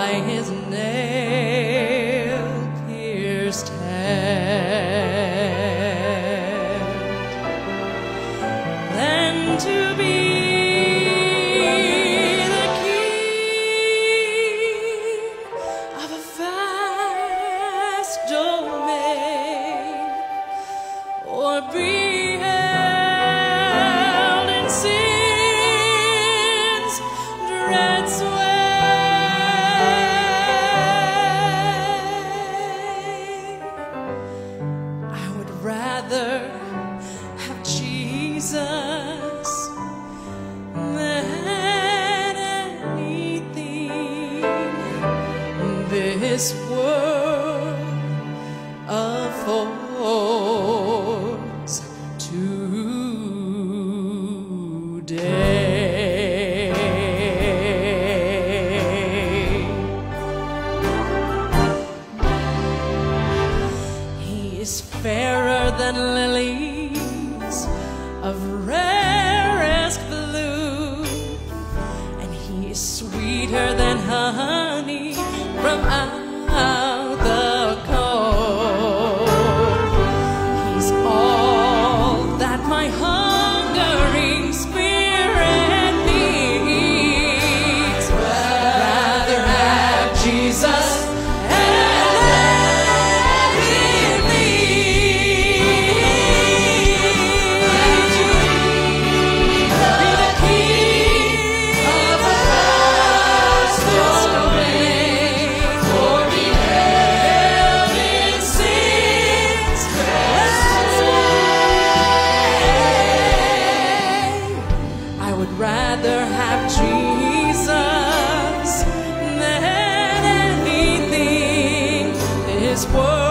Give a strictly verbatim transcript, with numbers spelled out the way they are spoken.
by his nail-pierced hand than to be the king of a vast domain, or be held in sin's dread sway. I would rather have Jesus than anything this world affords today. He is fairer than lilies of rarest blue, and he is sweeter than honey from out the cold. He's all that my hungering spirit needs. Rather have Jesus rather have Jesus than anything this world